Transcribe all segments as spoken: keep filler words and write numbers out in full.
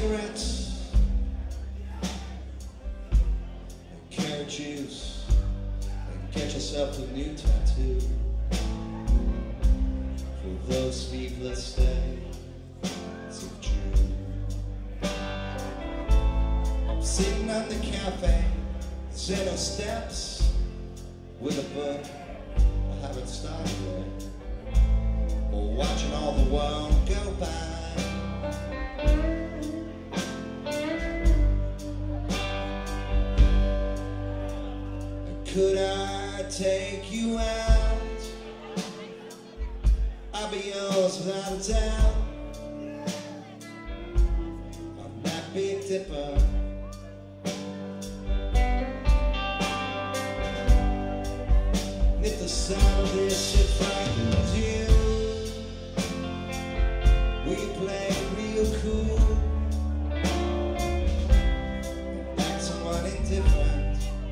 cigarettes and carrot juice, and get yourself a new tattoo for those sleepless days of June. I'm sitting on the cafe, Zeno steps with a book I haven't started yet, or watching all the world go by. Could I take you out? I'll be yours without a doubt. I'm that Big Dipper. And if the sound of this shit frightens you, we play real cool and act somewhat indifferent.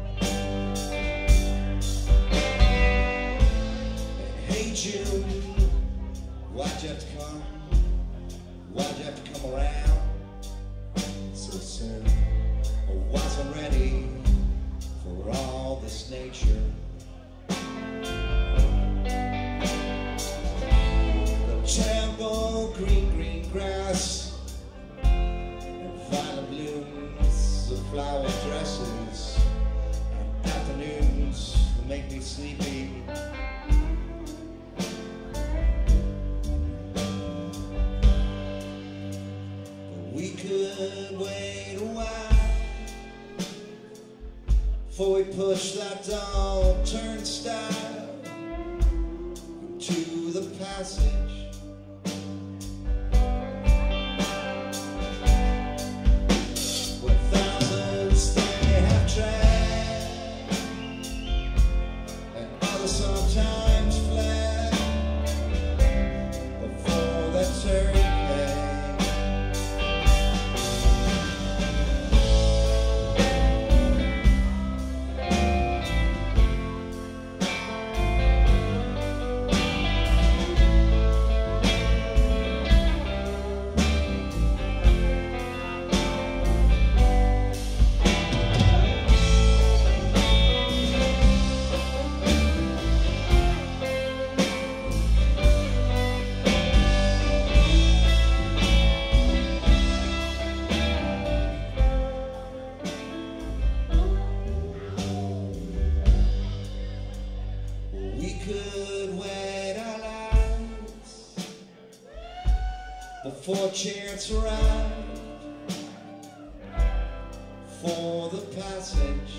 You, why'd you have to come? Why'd you have to come around so soon? I wasn't ready for all this nature. The terrible green, green grass and violet blooms of flower dresses and afternoons that make me sleepy. We could wait a while before we push that dull turnstile into the passage. Where thousands stay half-track and others sometimes fled before that turn. We could wait our lives before chance arrived for the passage.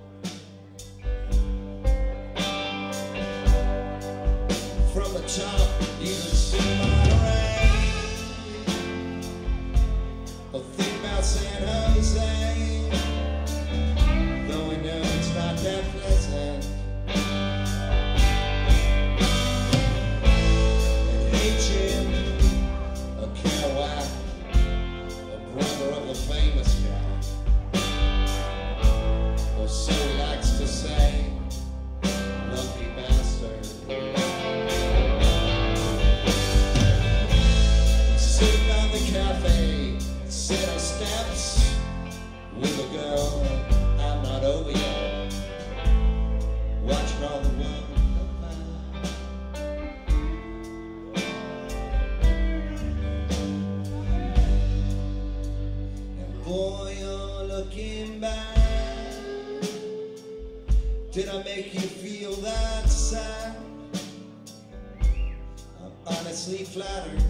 From the top you can see Monterey, or think about San Jose, though we know it's not that pleasant. Famous guy, or so he likes to say, lucky bastard. Sitting on the cafe, set our steps with a girl I'm not over yet, watching all the world go by. Boy, you're looking back. Did I make you feel that sad? I'm honestly flattered.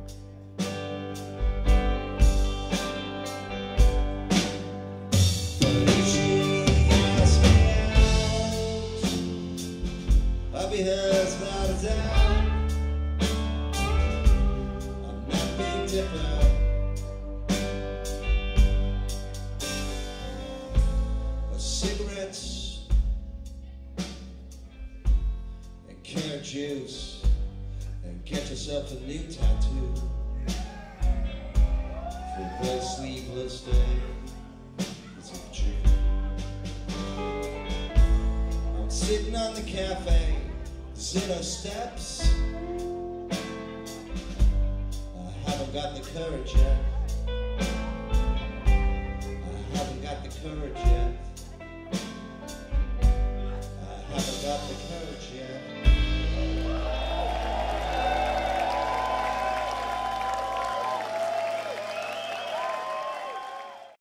But if she asks me out, I'll be hers without a doubt. I'm not Big Dipper. Cigarettes and carrot juice, and get yourself a new tattoo for those sleepless days of June. I'm sitting on the cafe, Zeno steps. I haven't got the courage yet courage yet. I haven't got the courage yet.